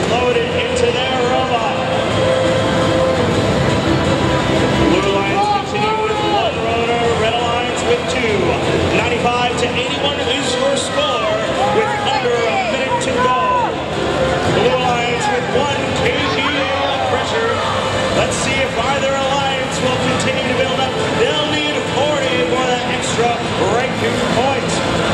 loaded into their robot. Blue Alliance continue with one rotor, Red Alliance with two. 95 to 81 is your score with under a minute to go. Blue Alliance with 1 kg of pressure. Let's see if either alliance will continue to build up. They'll need 40 for that extra breakthrough point.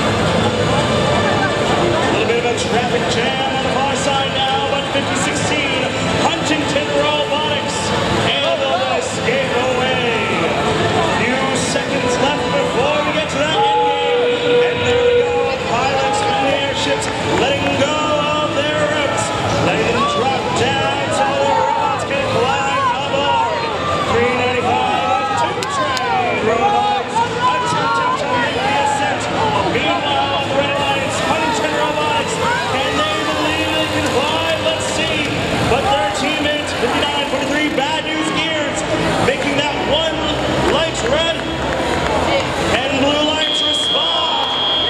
A little bit of a traffic jam on the far side now, but 50-16, Huntington Robotics able to escape away. Few seconds left before we get to that end game. And there we go, pilots and the airships letting go of their routes, letting them drop down so the robots can climb aboard. 395 and 2 train robotics attempting to make the ascent. Meanwhile, the Red Alliance, Huntington Robotics, can they believe they can fly? Let's see. But their teammates, 59-43, bad news gears, making that one light red. And blue lights respond.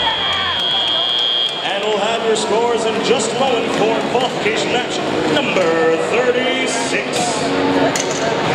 And we'll have your scores in just a moment for qualification match number 36.